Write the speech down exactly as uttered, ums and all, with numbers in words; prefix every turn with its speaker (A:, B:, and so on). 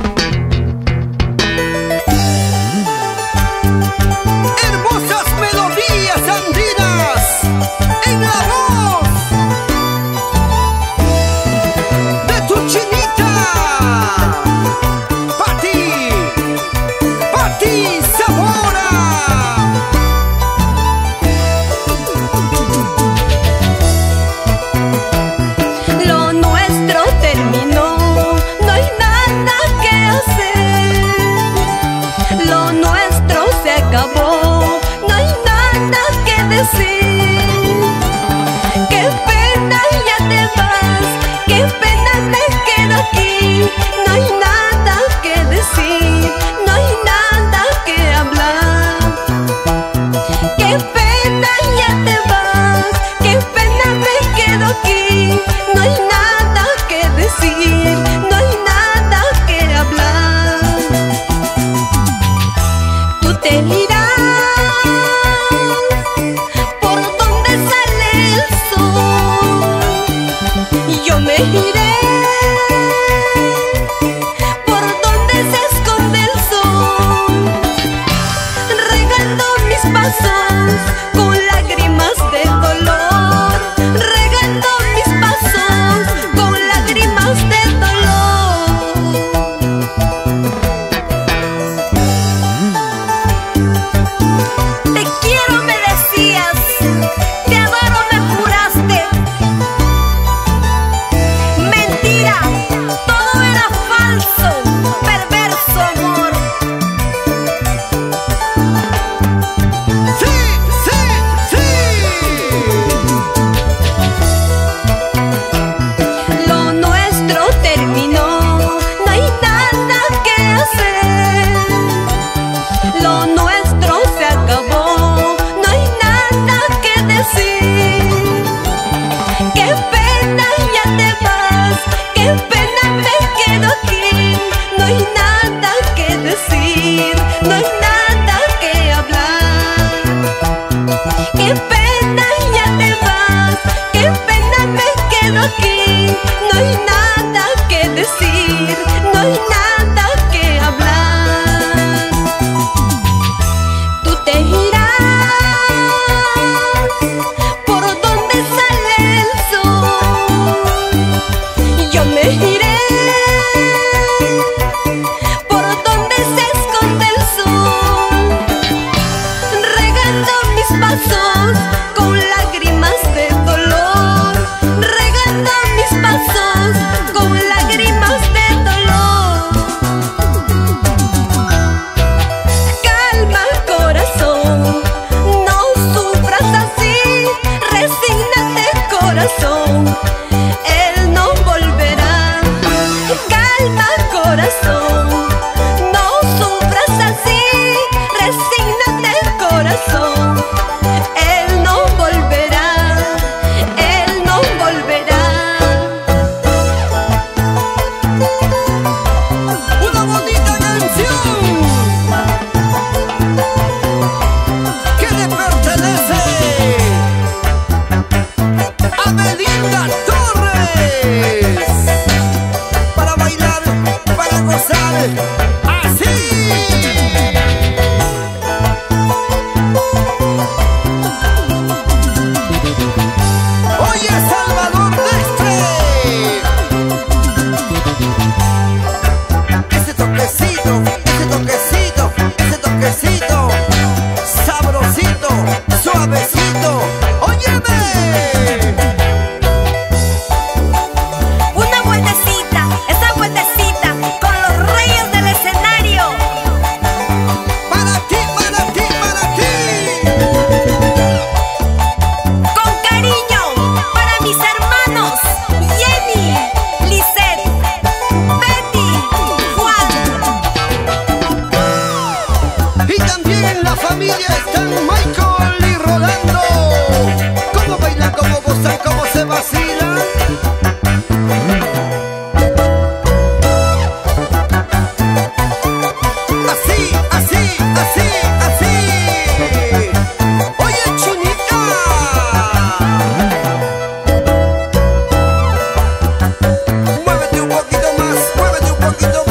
A: Hermosas melodías andinas en la voz de tu chinita, Pati, Pati Zamora.
B: Lo nuestro terminó, no hay nada que hacer. Lo nuestro se acabó, no hay nada que decir. Qué pena ya te vas, qué pena me quedo aquí. No hay nada que decir, no hay nada que hablar. Qué pena ya te vas, qué pena me quedo aquí. No hay nada que decir, no hay nada que hablar. Tú te irás por donde sale el sol, y yo me iré por donde se esconde el sol, regando mis pasos con lágrimas de dolor, regando mis pasos con lágrimas de dolor. Te quiero, me decías, te adoro, me juraste. Mentira, todo era falso, perverso amor.
A: Sí, sí, sí.
B: Lo nuestro terminó, no hay nada que hacer. Lo nuestro se acabó, no hay nada que decir. Qué pena ya te vas, qué pena me quedo aquí. No hay nada que decir, no hay nada que hablar. Qué pena ya te vas, qué pena me quedo aquí. No hay nada que decir, no hay nada que hablar. Tú te irás por donde sale el sol, y yo me iré por donde se esconde el sol, regando mis pasos con lágrimas de dolor, regando mis pasos con lágrimas de dolor. Calma, corazón, no sufras así, resígnate, corazón, él no volverá. Calma, corazón, no sufras así, resígnate, corazón, él no volverá, él no volverá.
A: Una bonita canción que le pertenece a Belinda Torres, para bailar, para gozar, así. Oye, Salvador Destre, ese toquecito, ese toquecito, ese toquecito, sabrosito, suavecito, óyeme.
B: Una vueltecita, esa vueltecita con los reyes del escenario.
A: Para ti, para ti, para ti.
B: Con cariño para mis hermanos Jenny, Lisette, Betty, Juan.
A: Y también en la familia están Michael y Rolando. Cómo bailan, cómo gozan, cómo se vacilan. Así, así, así, así. Oye, chinita, muévete un poquito más, muévete un poquito